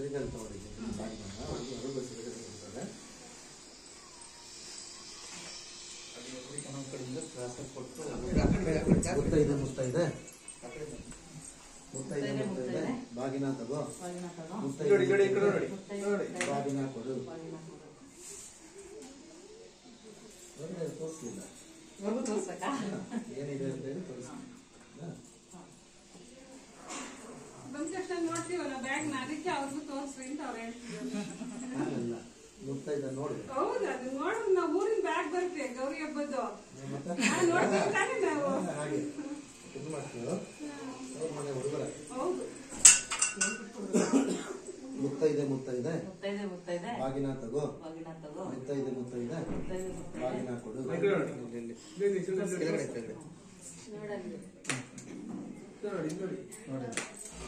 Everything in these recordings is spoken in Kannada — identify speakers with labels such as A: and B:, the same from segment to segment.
A: ಸಿರಿಗಲ್ ತಗೊಂಡಿದ್ದೀನಿ ಬರ್ತದೆ. ಮುತ್ತೈದೆ ಮುತ್ತೈದೆ ಬಾಗಿನ ತಗೋ, ಬಾಗಿನ ಕೊಡು. ತೋರಿಸ್ಲಿಲ್ಲ ಏನಿದೆ ಅಂತ ಹೇಳಿ ತೋರಿಸ್ಲಿಲ್ಲ.
B: ನೋಡ್ತೀವಲ್ಲ ಬ್ಯಾಗ್ ಅದಕ್ಕೆ ಅವ್ರಿಗೂ ತೋರಿಸ್ರಿ ಅಂತ ಅವ್ರು
A: ಹೇಳ್ತಿಲ್ಲ. ಮುತ್ತೈದ ನೋಡಿ.
B: ಹೌದು, ಅದು ನೋಡಿದ್ರೆ ನಾವು ಊರಿನ ಬ್ಯಾಗ್ ಬರುತ್ತೆ ಗೌರಿ ಹಬ್ಬದ್ದು. ನೋಡ್ತೀವಿ ತಾನೇ ನಾವು.
A: ಹಾಗೆ ಇದು ಮಾಡ್ತೀವಿ ಮನೆ ಹುಡುಗರ.
B: ಹೌದು.
A: ಮುತ್ತೈದೆ ಮುತ್ತೈದೆ ಬಾಗಿನ ತಗೋ, ಮುತ್ತೈದೆ ಮುತ್ತೈದೆ ಬಾಗಿನ ಕೊಡು. ನೋಡಿ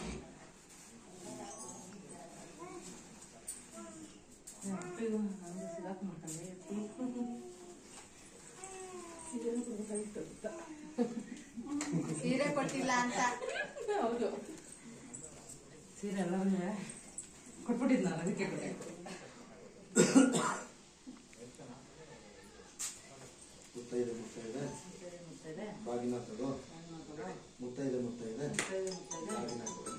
C: ಸೀರೆ ಕೊಟ್ಟಿಲ್ಲ ಅಂತ.
B: ಹೌದು, ಸೀರೆ ಎಲ್ಲ ಕೊಟ್ಬಿಟ್ಟಿದ್ ನಾನು ಅದಕ್ಕೆ
A: ಮುತ್ತೈದೆ ಮುತ್ತೈದೆ ಬಾಗಿನ ತಗೋ, ಮುತ್ತೈದೆ ಮುತ್ತೈದೆ ಬಾಗಿನ ಕೊಡು.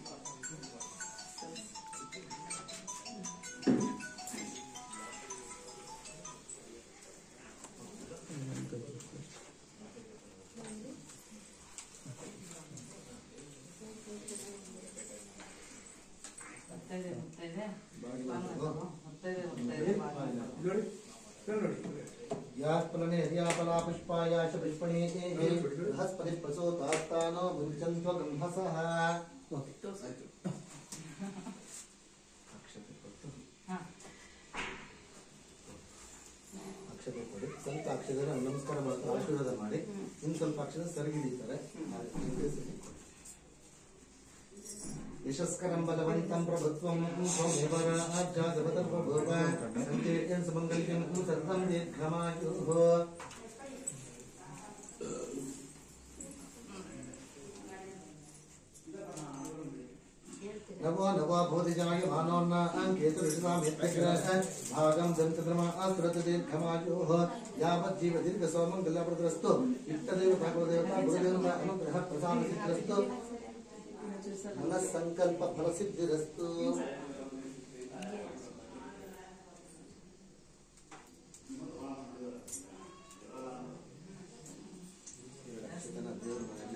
A: याफला पुष्पाया च पुष्पणे बृहस्पति प्रसोतास्तानो भुञ्जन्त्व गंहसः. ಅಕ್ಷತೆ ಕೊಡಿ, ಸ್ವಲ್ಪ ಅಕ್ಷರ ನಮಸ್ಕಾರ ಮಾಡ್ತಾರೆ, ಆಶೀರ್ವಾದ ಮಾಡಿ. ಇನ್ನು ಸ್ವಲ್ಪ ಅಕ್ಷರ ಸರಿಗಿಡಿತಾರೆ. ಯಶಸ್ಕರಂ ಬಲವಂತಂ ಪ್ರಭುತ್ವಂ ತ್ವಮೇವ ರಾಜ್ಯಾಧಿಪತರ್ವಭೂವ ಸಂಕೀರ್ತ್ಯಂ ಸುಮಂಗಲ್ಯಂ ಸತತಂ ದೀರ್ಘಮಾಯುಃ. नवो नवो बोधिजाय मानोन्नां केतुर्षामेत्यग्रह भागं दन्तद्रमा आस्त्रत दीर्घमायुः यावत् जीव दीर्घ सौमङ्गलप्रदस्तु इष्टदेव ठाकुरदेवता गुरुदेवता अनुग्रह प्रसादसिद्धिरस्तु मनः संकल्प फलसिद्धिरस्तु. ದೇವರ